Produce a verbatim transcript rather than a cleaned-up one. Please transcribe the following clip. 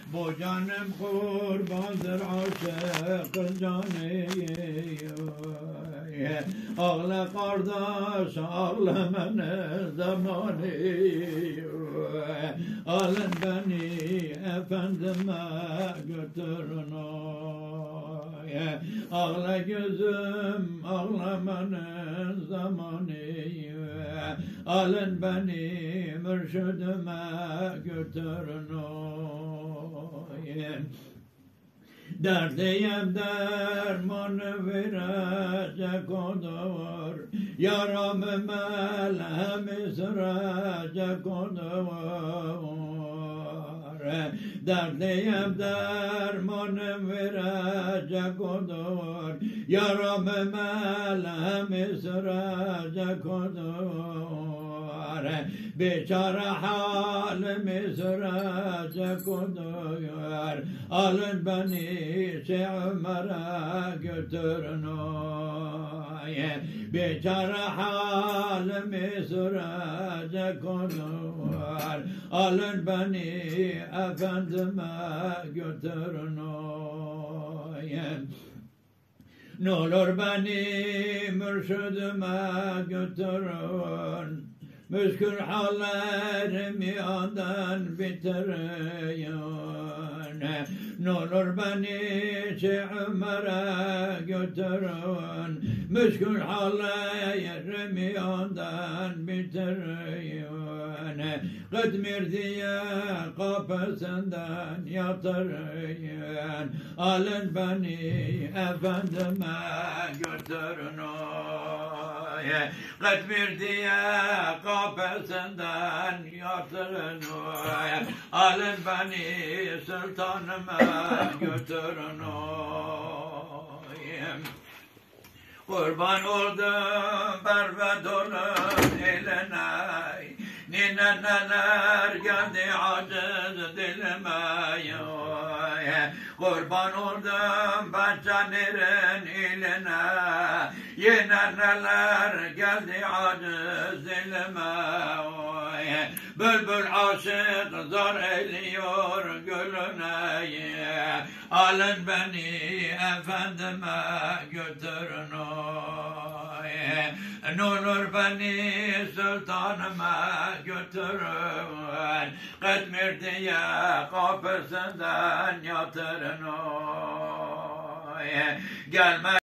Bu canım kurbandır aşık canı. Ağla kardeş ağlamanın zamanı. Alın beni efendime götürün. Ağla gözüm ağlamanın zamanı. Alın beni mürşidime götürün. Derdeyim dermanı verecek odur. Yaramı melhemi sürecek odur. Derdeyim dermanı verecek odur. Yaramı melhemi sürecek odur. Beçare halimi sürecek odur. Alın beni Şeyh Ömer'e götürün. Beçare halimi sürecek odur. Alın beni efendime götürün. Ne olur beni mürşidime götürün. Müşkül hallerimi andan bitirin. Ne olur beni Şeyh Ömer'e götürün. Müşkül hallerimi andan bitirin. Kıdmir diye kapısından yatırın. Alın beni efendime götürün. Kıdmir diye kapısından yatırın. Alın beni sultanıma götürün. Kurban oldum Bervedor'un eline. Nineneler geldi aciz dilime. Kurban oldum Bahçeli'nin iline. Yine neler geldi aciz dilime. Bülbül aşık zar ediyor gülüne. Alın beni efendime götürün. Ne olur beni sultanıma götürün. Kıdmir diye kapısından yatırın. Gelme